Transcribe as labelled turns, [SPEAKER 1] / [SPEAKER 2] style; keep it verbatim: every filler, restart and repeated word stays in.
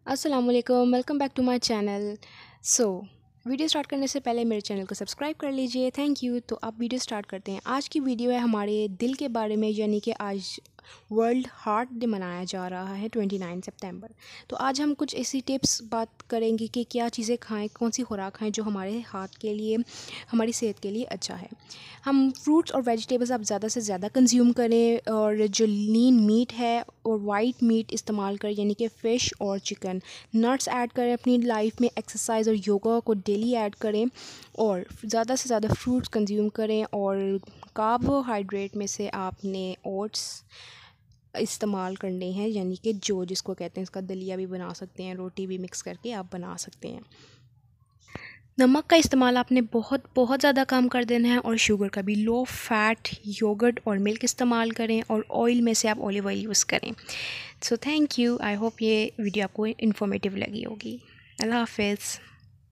[SPEAKER 1] अस्सलाम वालेकुम, welcome back to my channel. So video start करने से पहले मेरे चैनल को सब्सक्राइब कर लीजिए, थैंक यू। तो अब वीडियो स्टार्ट करते हैं। आज की वीडियो है हमारे दिल के बारे में, यानी कि आज वर्ल्ड हार्ट डे मनाया जा रहा है उनतीस सितंबर। तो आज हम कुछ ऐसी टिप्स बात करेंगे कि क्या चीज़ें खाएं, कौन सी खुराक खाएं जो हमारे हार्ट के लिए, हमारी सेहत के लिए अच्छा है। हम फ्रूट्स और वेजिटेबल्स आप ज़्यादा से ज़्यादा कंज्यूम करें, और जो लीन मीट है और वाइट मीट इस्तेमाल करें, यानी कि फ़िश और चिकन। नट्स ऐड करें अपनी लाइफ में, एक्सरसाइज और योगा को डेली ऐड करें, और ज़्यादा से ज़्यादा फ्रूट्स कंज्यूम करें। और कार्बोहाइड्रेट में से आपने ओट्स इस्तेमाल करने हैं, यानी कि जो जिसको कहते हैं, इसका दलिया भी बना सकते हैं, रोटी भी मिक्स करके आप बना सकते हैं। नमक का इस्तेमाल आपने बहुत बहुत ज़्यादा कम कर देना है, और शुगर का भी लो फैट योगर्ट और मिल्क इस्तेमाल करें, और ऑयल में से आप ऑलिव ऑयल यूज़ करें। So thank you, I hope ये वीडियो आपको इन्फॉर्मेटिव लगी होगी। अल्लाह हाफिज़।